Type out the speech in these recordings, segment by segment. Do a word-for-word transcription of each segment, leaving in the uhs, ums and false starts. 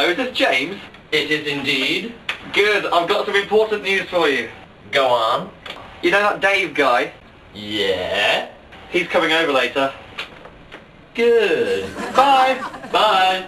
Hello, is this James? It is indeed. Good, I've got some important news for you. Go on. You know that Dave guy? Yeah? He's coming over later. Good. Bye! Bye.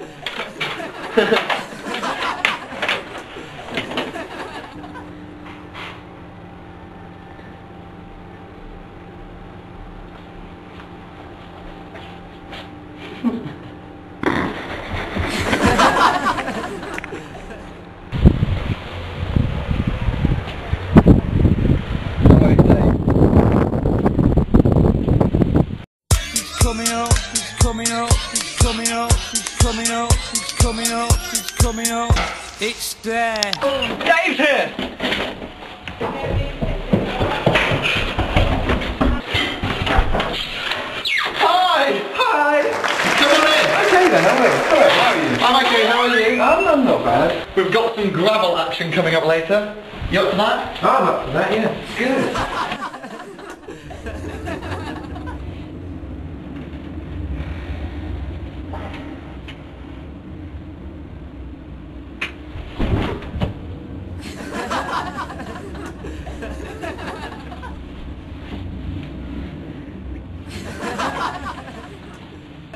Coming up, he's coming up, he's coming up, he's coming up, he's coming up, he's coming up. It's there. Dave's here! Hi! Hi! Come on in. Okay then, hello. Hello, how are you? I'm okay, how are you? I'm, I'm not bad. We've got some gravel action coming up later. You up for that? I'm up for that, yeah. Good.